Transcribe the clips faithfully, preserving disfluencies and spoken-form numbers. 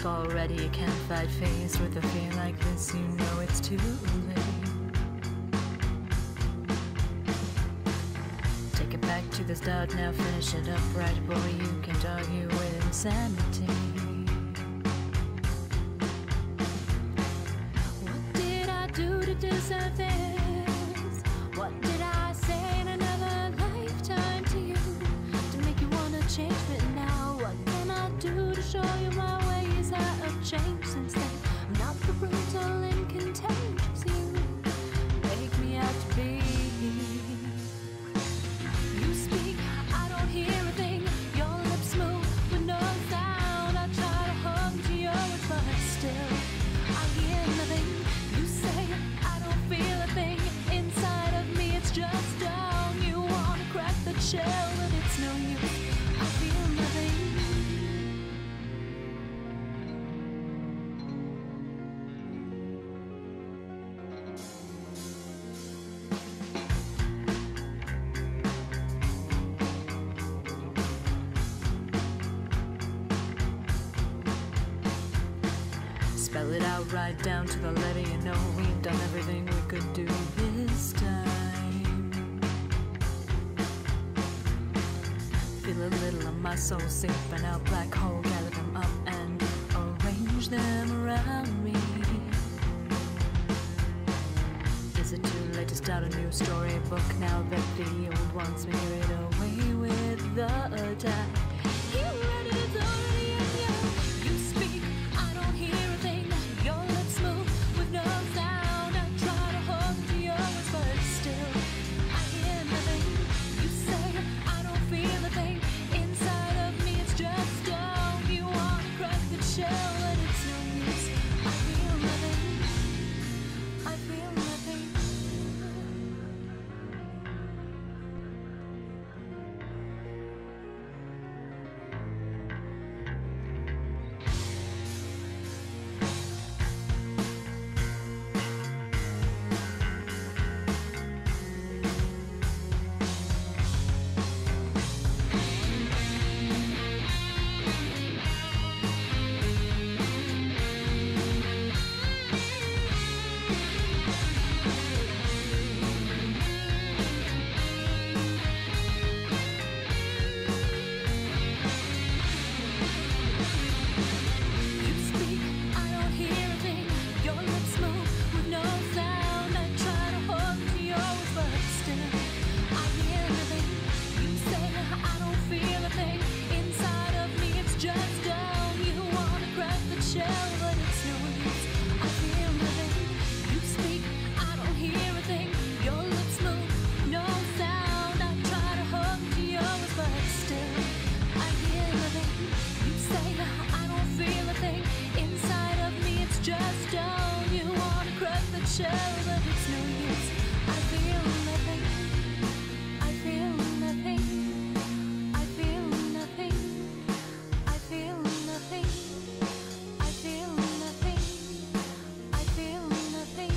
up already, you can't fight faced with a fear like this, you know it's too late. Take it back to the start, now finish it up right, boy, you can't argue with insanity. What did I do to deserve this? What did I say in another lifetime to you to make you wanna change me now? What can I do to show you my ways have changed since then? I'm not the brutal and contagious you make me out to be. You speak, I don't hear a thing. Your lips move with no sound. I try to hum to yours, but still I hear nothing. You say I don't feel a thing. Inside of me it's just down. You wanna crack the shell, but it's no use. I feel nothing. Spell it out right down to the letter, you know we've done everything we could do this time. Feel a little of my soul seeping out, black hole, gather them up and arrange them around me. Is it too late to start a new storybook now that the old ones made it away with the tide? You read it, it's already in you. You speak, I don't hear a thing. Your lips move with no sound. I try to hold to yours, but still I hear nothing. You say I don't feel a thing. Inside of me it's just stone. You want to crack the shell, but it's no use. I feel nothing. I feel nothing. Shell, but it's no use. I feel nothing. I feel nothing. I feel nothing. I feel nothing. I feel nothing. I feel nothing.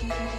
Thank you.